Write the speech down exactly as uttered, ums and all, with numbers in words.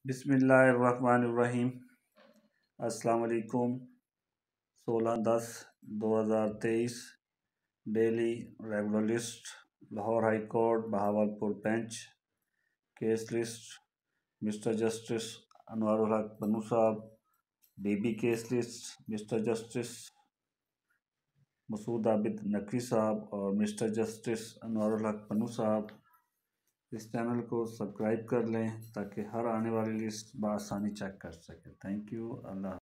بسم اللہ الرحمن الرحیم۔ السلام علیکم۔ سولہ دس دو ہزار تیئیس daily regular list, Lahore high court Bahawalpur bench. Case list: mister justice Anwar ul Haq Bannu صاحب۔ B B case list: mister justice Masood Abid Naqvi صاحب اور مسٹر جسٹس انوار الحق بنو صاحب۔ اس چینل کو سبسکرائب کر لیں تاکہ ہر آنے والی لسٹ بآسانی چیک کر سکیں۔ Thank you. اللہ